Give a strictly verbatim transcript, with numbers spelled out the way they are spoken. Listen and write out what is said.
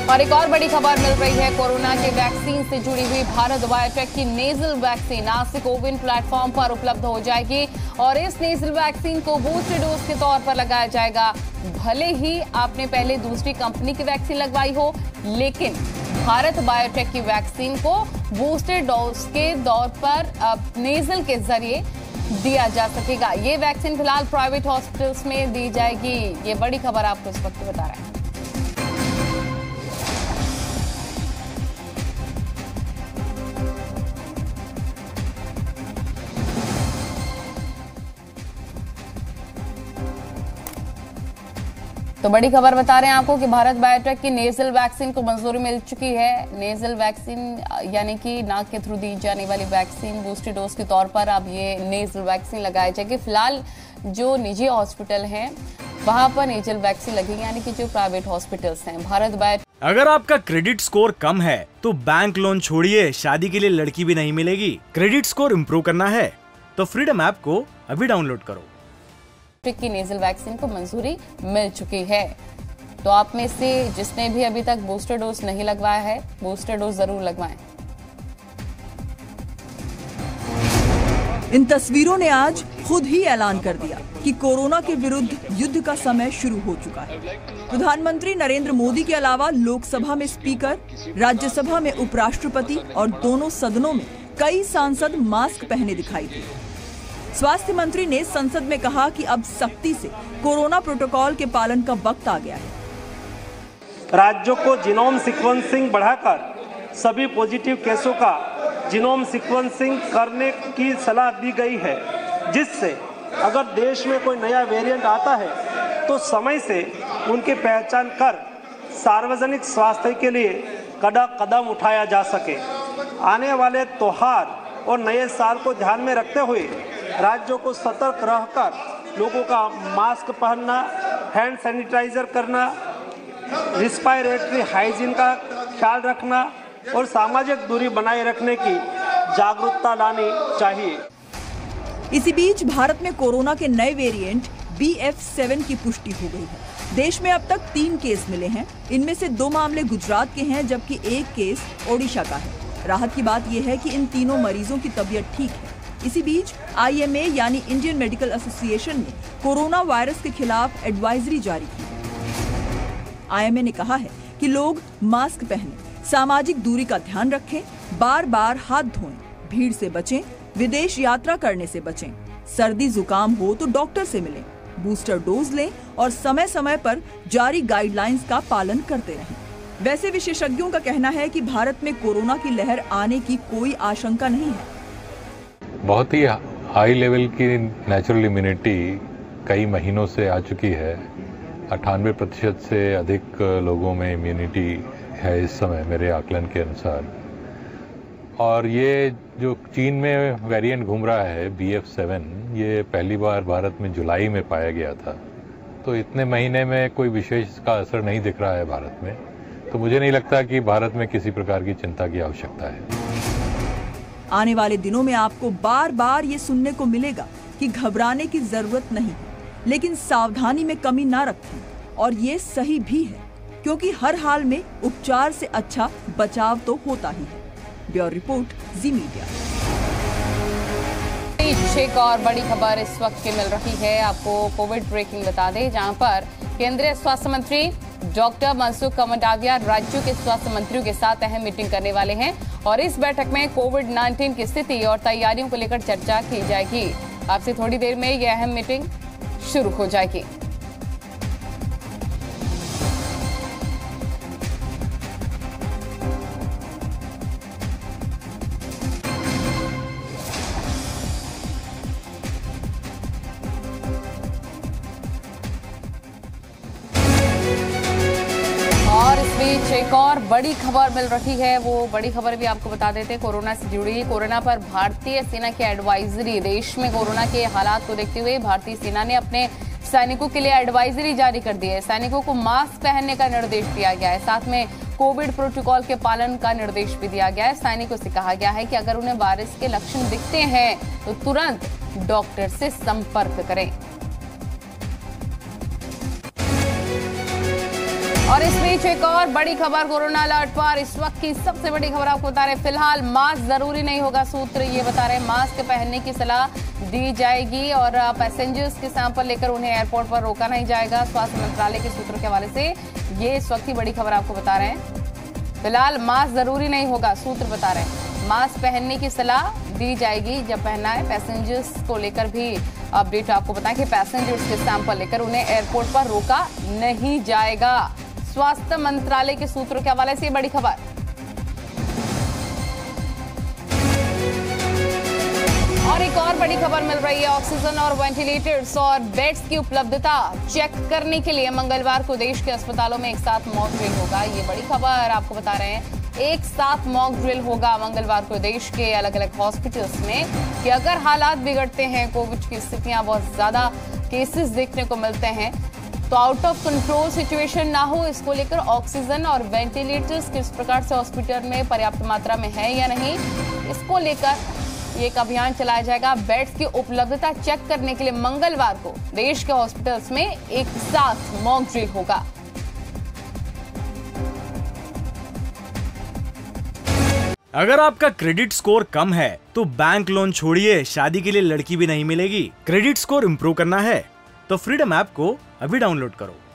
और एक और बड़ी खबर मिल रही है, कोरोना के वैक्सीन से जुड़ी हुई भारत बायोटेक की नेजल वैक्सीन आज से कोविन प्लेटफॉर्म पर उपलब्ध हो जाएगी और इस नेजल वैक्सीन को बूस्टर डोज के तौर पर लगाया जाएगा। भले ही आपने पहले दूसरी कंपनी की वैक्सीन लगवाई हो, लेकिन भारत बायोटेक की वैक्सीन को बूस्टर डोज के तौर पर नेजल के जरिए दिया जा सकेगा। ये वैक्सीन फिलहाल प्राइवेट हॉस्पिटल्स में दी जाएगी। ये बड़ी खबर आपको इस वक्त बता रहे हैं। तो बड़ी खबर बता रहे हैं आपको कि भारत बायोटेक की नेजल वैक्सीन को मंजूरी मिल चुकी है। नेजल वैक्सीन यानी कि नाक के थ्रू दी जाने वाली वैक्सीन बूस्टर डोज के तौर पर अब ये नेजल वैक्सीन लगाई जाएगी। फिलहाल जो निजी हॉस्पिटल हैं वहां पर नेजल वैक्सीन लगेगी, यानी कि जो प्राइवेट हॉस्पिटल्स हैं। भारत बायोटेक अगर आपका क्रेडिट स्कोर कम है तो बैंक लोन छोड़िए, शादी के लिए लड़की भी नहीं मिलेगी। क्रेडिट स्कोर इम्प्रूव करना है तो फ्रीडम ऐप को अभी डाउनलोड करो। की नेजल वैक्सीन को मंजूरी मिल चुकी है, तो आप में से जिसने भी अभी तक बूस्टर डोज नहीं लगवाया है, बूस्टर डोज जरूर लगवाएं। इन तस्वीरों ने आज खुद ही ऐलान कर दिया कि कोरोना के विरुद्ध युद्ध का समय शुरू हो चुका है। प्रधानमंत्री नरेंद्र मोदी के अलावा लोकसभा में स्पीकर, राज्यसभा में उपराष्ट्रपति और दोनों सदनों में कई सांसद मास्क पहने दिखाई दिए। स्वास्थ्य मंत्री ने संसद में कहा कि अब सख्ती से कोरोना प्रोटोकॉल के पालन का वक्त आ गया है। राज्यों को जीनोम सीक्वेंसिंग बढ़ाकर सभी पॉजिटिव केसों का जीनोम सीक्वेंसिंग करने की सलाह दी गई है, जिससे अगर देश में कोई नया वेरिएंट आता है तो समय से उनकी पहचान कर सार्वजनिक स्वास्थ्य के लिए कड़ा कदम उठाया जा सके। आने वाले त्योहार और नए साल को ध्यान में रखते हुए राज्यों को सतर्क रहकर लोगों का मास्क पहनना, हैंड सैनिटाइजर करना, रिस्पायरेटरी हाइजीन का ख्याल रखना और सामाजिक दूरी बनाए रखने की जागरूकता लानी चाहिए। इसी बीच भारत में कोरोना के नए वेरिएंट बी एफ सेवन की पुष्टि हो गई है। देश में अब तक तीन केस मिले हैं। इनमें से दो मामले गुजरात के हैं, जबकि एक केस ओडिशा का है। राहत की बात यह है कि इन तीनों मरीजों की तबीयत ठीक है। इसी बीच आई एम ए यानी इंडियन मेडिकल एसोसिएशन ने कोरोना वायरस के खिलाफ एडवाइजरी जारी की है। आई एम ए ने कहा है कि लोग मास्क पहनें, सामाजिक दूरी का ध्यान रखें, बार बार हाथ धोएं, भीड़ से बचें, विदेश यात्रा करने से बचें, सर्दी जुकाम हो तो डॉक्टर से मिलें, बूस्टर डोज लें और समय समय पर जारी गाइडलाइंस का पालन करते रहें। वैसे विशेषज्ञों का कहना है कि भारत में कोरोना की लहर आने की कोई आशंका नहीं है। बहुत ही हाई लेवल की नेचुरल इम्यूनिटी कई महीनों से आ चुकी है। अट्ठानवे प्रतिशत से अधिक लोगों में इम्यूनिटी है इस समय मेरे आकलन के अनुसार। और ये जो चीन में वेरिएंट घूम रहा है बी एफ सेवन, ये पहली बार भारत में जुलाई में पाया गया था। तो इतने महीने में कोई विशेष इसका असर नहीं दिख रहा है भारत में। तो मुझे नहीं लगता कि भारत में किसी प्रकार की चिंता की आवश्यकता है। आने वाले दिनों में आपको बार बार ये सुनने को मिलेगा कि घबराने की जरूरत नहीं, लेकिन सावधानी में कमी ना रखें। और ये सही भी है, क्योंकि हर हाल में उपचार से अच्छा बचाव तो होता ही है। Bureau report, Zee media. एक और बड़ी खबर इस वक्त की मिल रही है, आपको कोविड ब्रेकिंग बता दें, जहां पर केंद्रीय स्वास्थ्य मंत्री डॉक्टर मनसुख मंडाविया राज्यों के स्वास्थ्य मंत्रियों के साथ अहम मीटिंग करने वाले हैं और इस बैठक में कोविड नाइन्टीन की स्थिति और तैयारियों को लेकर चर्चा की जाएगी। आपसे थोड़ी देर में यह अहम मीटिंग शुरू हो जाएगी। और इस बीच एक और बड़ी खबर मिल रही है, वो बड़ी खबर भी आपको बता देते हैं, कोरोना से जुड़ी। कोरोना पर भारतीय सेना की एडवाइजरी। देश में कोरोना के हालात को देखते हुए भारतीय सेना ने अपने सैनिकों के लिए एडवाइजरी जारी कर दी है। सैनिकों को मास्क पहनने का निर्देश दिया गया है, साथ में कोविड प्रोटोकॉल के पालन का निर्देश भी दिया गया है। सैनिकों से कहा गया है कि अगर उन्हें वायरस के लक्षण दिखते हैं तो तुरंत डॉक्टर से संपर्क करें। और इस बीच एक और बड़ी खबर कोरोना अलर्ट पर। इस वक्त की सबसे बड़ी खबर आपको बता रहे हैं। फिलहाल मास्क जरूरी नहीं होगा, सूत्र ये बता रहे हैं मास्क पहनने की सलाह दी जाएगी और पैसेंजर्स के सैंपल लेकर उन्हें एयरपोर्ट पर रोका नहीं जाएगा। स्वास्थ्य मंत्रालय के सूत्रों के हवाले से ये इस वक्त की बड़ी खबर आपको बता रहे हैं। फिलहाल मास्क जरूरी नहीं होगा, सूत्र बता रहे हैं मास्क पहनने की सलाह दी जाएगी जब पहनना है। पैसेंजर्स को लेकर भी अपडेट आपको बताएं कि पैसेंजर्स के सैंपल लेकर उन्हें एयरपोर्ट पर रोका नहीं जाएगा। स्वास्थ्य मंत्रालय के सूत्रों के हवाले से बड़ी खबर। और एक और बड़ी खबर मिल रही है। ऑक्सीजन और वेंटिलेटर्स और बेड्स की उपलब्धता चेक करने के लिए मंगलवार को देश के अस्पतालों में एक साथ मॉक ड्रिल होगा। ये बड़ी खबर आपको बता रहे हैं। एक साथ मॉक ड्रिल होगा मंगलवार को देश के अलग अलग हॉस्पिटल्स में कि अगर हालात बिगड़ते हैं, कोविड की स्थितियां बहुत ज्यादा केसेस देखने को मिलते हैं, तो आउट ऑफ कंट्रोल सिचुएशन ना हो, इसको लेकर ऑक्सीजन और वेंटिलेटर्स किस प्रकार से हॉस्पिटल में पर्याप्त मात्रा में है या नहीं, इसको लेकर एक अभियान चलाया जाएगा। बेड्स की उपलब्धता चेक करने के लिए मंगलवार को देश के हॉस्पिटल्स में एक साथ मॉक ड्रिल होगा। अगर आपका क्रेडिट स्कोर कम है तो बैंक लोन छोड़िए, शादी के लिए लड़की भी नहीं मिलेगी। क्रेडिट स्कोर इम्प्रूव करना है तो फ्रीडम ऐप को अभी डाउनलोड करो।